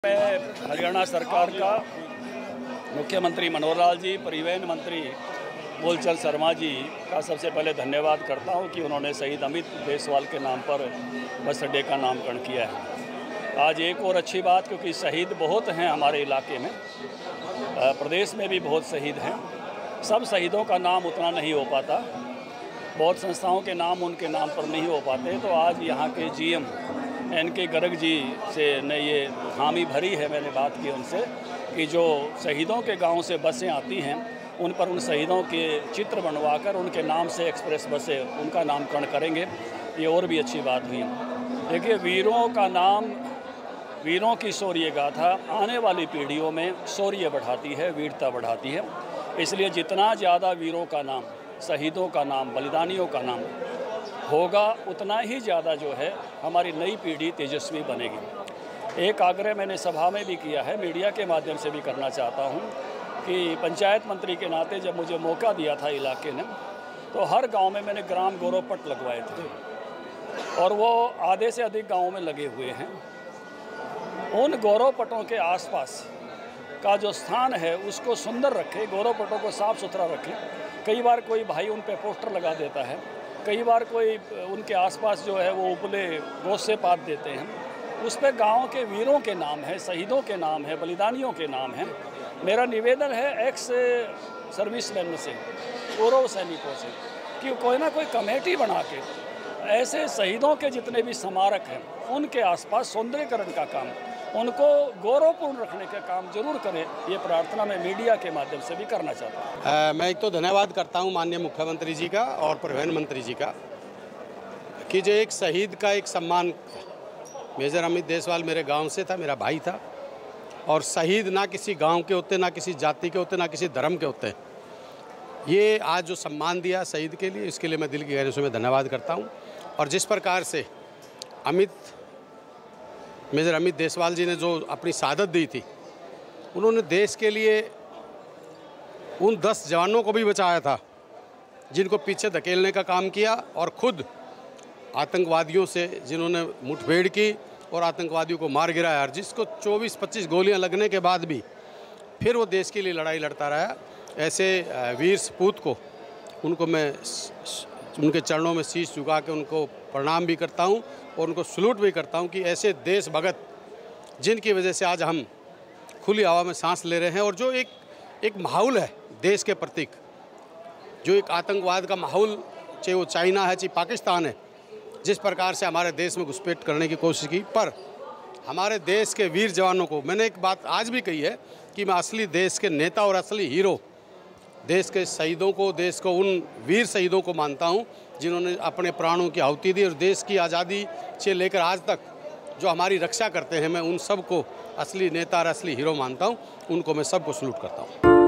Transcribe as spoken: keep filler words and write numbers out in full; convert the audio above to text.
मैं हरियाणा सरकार का मुख्यमंत्री मनोहर लाल जी, परिवहन मंत्री मूलचंद शर्मा जी का सबसे पहले धन्यवाद करता हूं कि उन्होंने शहीद अमित देसवाल के नाम पर बस अड्डे का नामकरण किया है। आज एक और अच्छी बात, क्योंकि शहीद बहुत हैं हमारे इलाके में, प्रदेश में भी बहुत शहीद हैं। सब शहीदों का नाम उतना नहीं हो पाता, बहुत संस्थाओं के नाम उनके नाम पर नहीं हो पाते। तो आज यहाँ के जीएम एन के गर्ग जी से ने ये हामी भरी है, मैंने बात की उनसे कि जो शहीदों के गांव से बसें आती हैं उन पर उन शहीदों के चित्र बनवाकर उनके नाम से एक्सप्रेस बसें उनका नामकरण करेंगे। ये और भी अच्छी बात हुई। देखिए, वीरों का नाम, वीरों की शौर्य गाथा आने वाली पीढ़ियों में शौर्य बढ़ाती है, वीरता बढ़ाती है। इसलिए जितना ज़्यादा वीरों का नाम, शहीदों का नाम, बलिदानियों का नाम होगा, उतना ही ज़्यादा जो है हमारी नई पीढ़ी तेजस्वी बनेगी। एक आग्रह मैंने सभा में भी किया है, मीडिया के माध्यम से भी करना चाहता हूँ कि पंचायत मंत्री के नाते जब मुझे मौका दिया था इलाके ने, तो हर गांव में मैंने ग्राम गौरव पट लगवाए थे और वो आधे से अधिक गाँव में लगे हुए हैं। उन गौरव पटों के आसपास का जो स्थान है उसको सुंदर रखें, गौरव पटों को साफ़ सुथरा रखें। कई बार कोई भाई उन पे पोस्टर लगा देता है, कई बार कोई उनके आसपास जो है वो उपले गोसे पात देते हैं। उस पर गाँव के वीरों के नाम है, शहीदों के नाम है, बलिदानियों के नाम हैं। मेरा निवेदन है एक्स सर्विसमैन से, पूर्व सैनिकों से, कि कोई ना कोई कमेटी बना के ऐसे शहीदों के जितने भी स्मारक हैं उनके आसपास सौंदर्यीकरण का काम, उनको गौरवपूर्ण रखने का काम जरूर करें। ये प्रार्थना मैं मीडिया के माध्यम से भी करना चाहता हूँ। मैं एक तो धन्यवाद करता हूँ माननीय मुख्यमंत्री जी का और परिवहन मंत्री जी का कि जो एक शहीद का एक सम्मान, मेजर अमित देसवाल मेरे गांव से था, मेरा भाई था। और शहीद ना किसी गांव के होते, ना किसी जाति के होते, ना किसी धर्म के होते। ये आज जो सम्मान दिया शहीद के लिए, इसके लिए मैं दिल की गहराई से मैं धन्यवाद करता हूँ। और जिस प्रकार से अमित मेजर अमित देसवाल जी ने जो अपनी शहादत दी थी, उन्होंने देश के लिए उन दस जवानों को भी बचाया था जिनको पीछे धकेलने का काम किया, और खुद आतंकवादियों से जिन्होंने मुठभेड़ की और आतंकवादियों को मार गिराया, जिसको चौबीस पच्चीस गोलियां लगने के बाद भी फिर वो देश के लिए लड़ाई लड़ता रहा। ऐसे वीर सपूत को, उनको मैं उनके चरणों में शीश झुका के उनको प्रणाम भी करता हूं और उनको सलूट भी करता हूं कि ऐसे देश भगत जिनकी वजह से आज हम खुली हवा में सांस ले रहे हैं, और जो एक एक माहौल है देश के प्रतीक, जो एक आतंकवाद का माहौल, चाहे वो चाइना है चाहे पाकिस्तान है, जिस प्रकार से हमारे देश में घुसपैठ करने की कोशिश की, पर हमारे देश के वीर जवानों को, मैंने एक बात आज भी कही है कि मैं असली देश के नेता और असली हीरो देश के शहीदों को, देश को, उन वीर शहीदों को मानता हूं जिन्होंने अपने प्राणों की आहुति दी और देश की आज़ादी से लेकर आज तक जो हमारी रक्षा करते हैं, मैं उन सब को असली नेता और असली हीरो मानता हूं। उनको मैं सबको सलूट करता हूं।